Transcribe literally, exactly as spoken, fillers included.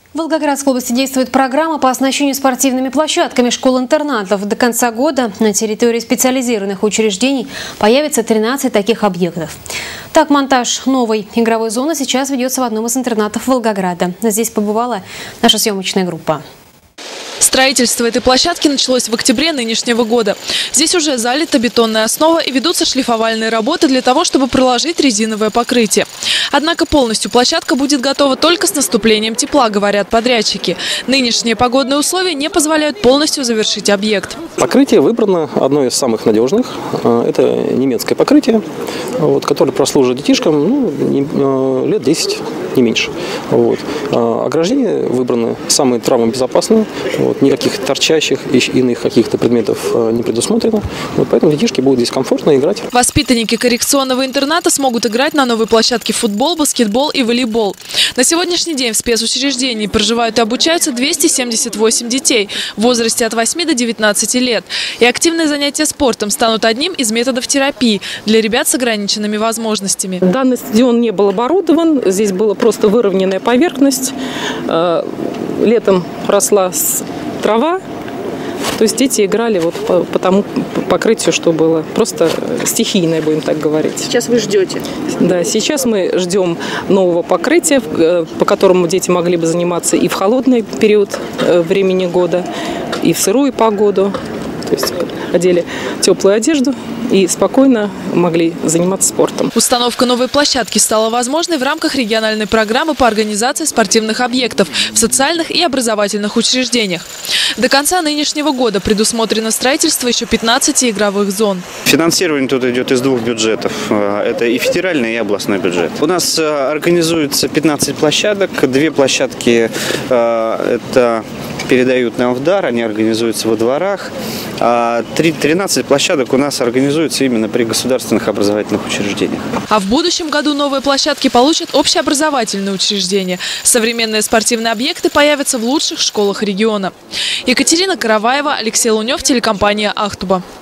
В Волгоградской области действует программа по оснащению спортивными площадками школ-интернатов. До конца года на территории специализированных учреждений появится тринадцать таких объектов. Так, монтаж новой игровой зоны сейчас ведется в одном из интернатов Волгограда. Здесь побывала наша съемочная группа. Строительство этой площадки началось в октябре нынешнего года. Здесь уже залита бетонная основа и ведутся шлифовальные работы для того, чтобы проложить резиновое покрытие. Однако полностью площадка будет готова только с наступлением тепла, говорят подрядчики. Нынешние погодные условия не позволяют полностью завершить объект. Покрытие выбрано одно из самых надежных. Это немецкое покрытие, вот, которое прослужит детишкам ну, лет десять, не меньше. Вот. Ограждения выбраны самые травмобезопасные. Вот, никаких торчащих и иных каких-то предметов не предусмотрено. Вот, поэтому детишки будут здесь комфортно играть. Воспитанники коррекционного интерната смогут играть на новой площадке в футбол, баскетбол и волейбол. На сегодняшний день в спецучреждении проживают и обучаются двести семьдесят восемь детей в возрасте от восьми до девятнадцати лет. И активные занятия спортом станут одним из методов терапии для ребят с ограниченными возможностями. Данный стадион не был оборудован. Здесь была просто выровненная поверхность. Летом росла трава. То есть дети играли вот по, по тому покрытию, что было. Просто стихийное, будем так говорить. Сейчас вы ждете? Да, сейчас мы ждем нового покрытия, по которому дети могли бы заниматься и в холодный период времени года, и в сырую погоду. То есть одели теплую одежду и спокойно могли заниматься спортом. Установка новой площадки стала возможной в рамках региональной программы по организации спортивных объектов в социальных и образовательных учреждениях. До конца нынешнего года предусмотрено строительство еще пятнадцати игровых зон. Финансирование тут идет из двух бюджетов. Это и федеральный, и областной бюджет. У нас организуется пятнадцать площадок. Две площадки это передают нам в дар, они организуются во дворах. А тринадцать площадок у нас организуются именно при государственных образовательных учреждениях. А в будущем году новые площадки получат общеобразовательные учреждения. Современные спортивные объекты появятся в лучших школах региона. Екатерина Караваева, Алексей Лунев, телекомпания «Ахтуба».